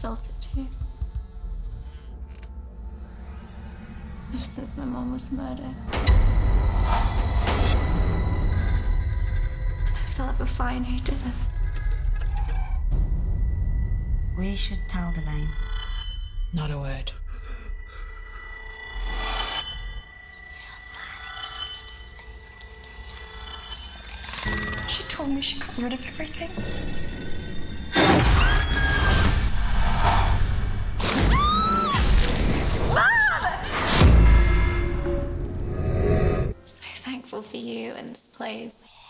felt it too. Ever since my mom was murdered. If they'll ever find who did it. We should tell Delane. Not a word. She told me she got rid of everything. So thankful for you and this place.